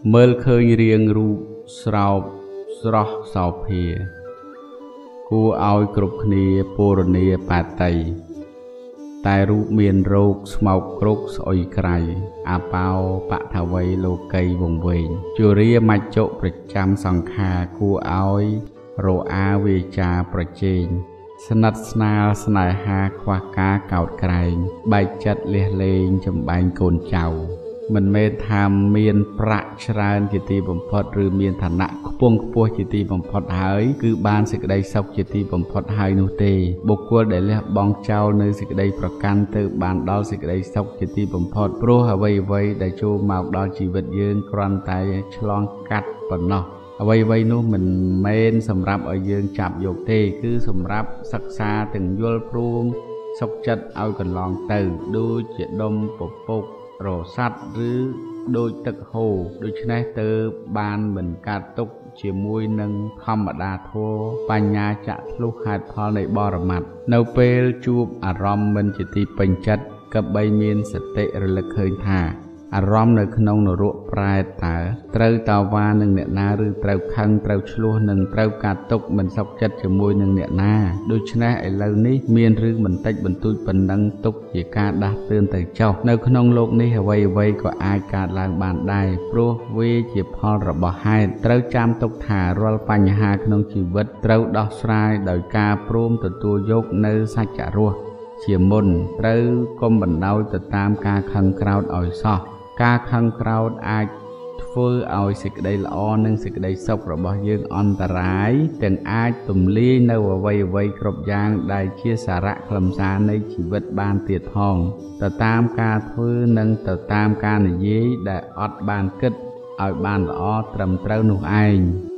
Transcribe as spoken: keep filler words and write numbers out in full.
មើលឃើញរៀងរូបស្រោបស្រស់សោភាគួរឲ្យគ្រប់គ្នាពរនីបាតីតែរូបមានរោគស្មោកគ្រោកស្អុយក្រៃអាបោបថវ័យលោកីវង្វេងជរាមច្ចុប្រចាំសង្ខារគួរឲ្យរអាវាចាប្រជែងស្និទ្ធស្នាលស្នេហាខ្វះការកោតក្រែងបែកចិត្តលះលែងចំបែងកូនចៅមិនមែនថាមានប្រាក់ច្រើនជាទីបំផុតឬមានឋានៈខ្ពង់ខ្ពស់ជាទីបំផុតហើយគឺបានសេចក្តីសុខជាទីបំផុតហើយនោះទេបុគ្គលដែលលះបង់ចោលនៅសេចក្តីប្រកាន់ទៅបានដល់សេចក្តីសុខជាទីបំផុតព្រោះអ្វីអ្វីដែលចូលមកដល់ជីវិតយើងគ្រាន់តែឆ្លងកាត់ប៉ុណ្ណោះអ្វីអ្វីនោះមិនមែនសម្រាប់ឲ្យយើងចាប់យកទេគឺសម្រាប់សិក្សាទាំងយល់ព្រមសុខចិត្តឲ្យកន្លងទៅដូចជាដុំពពករស័ព្ទឬដូចទឹកហូរដូច្នេះទៅបានមិនកាត់ទុកជាមួយនឹងធម្មតាធម៌បញ្ញាចក្ខុហេតុផលនៃបរមត្ថនៅពេលជួបអារម្មណ៍មិនជាទីពេញចិត្តក៏បីមានសតិរលឹកឃើញថាអារម្មណ៍នៅក្នុងនរកប្រែតតើត្រូវតវ៉ានឹងអ្នកណាឬត្រូវខឹងត្រូវឆ្លោះនឹងត្រូវកាត់ទុកមិនសុខចិត្តជាមួយនឹងអ្នកណាដូច្នេះឥឡូវនេះមានរឿងបន្តិចបន្តួចប៉ុណ្ណឹងទុកជាការដាស់តឿនទៅចុះនៅក្នុងโลกនេះអ្វីអ្វីក៏អាចកើតឡើងបានដែរព្រោះវាជាផលរបស់ហេតុត្រូវចាំទុកថារាល់បញ្ហាក្នុងជីវិតត្រូវដោះស្រាយដោយការព្រមទទួលយកនៅសច្ចរស់ជាមុនត្រូវកុំបណ្ដោយទៅតាមការខឹងក្រោធឲ្យសោះការខឹងក្រោធអាចធ្វើឲ្យសេចក្តីល្អនិងសេចក្តីសុខរបស់យើងអន្តរាយទាំងអាចទម្លាយនៅអ្វីអ្វីគ្រប់យ៉ាងដែលជាសារៈខ្លឹមសារនៃជីវិតបានទៀតផងទៅតាមការធ្វើនិងទៅតាមការនិយាយដែលអត់បានគិតឲ្យបានល្អត្រឹមត្រូវនោះឯង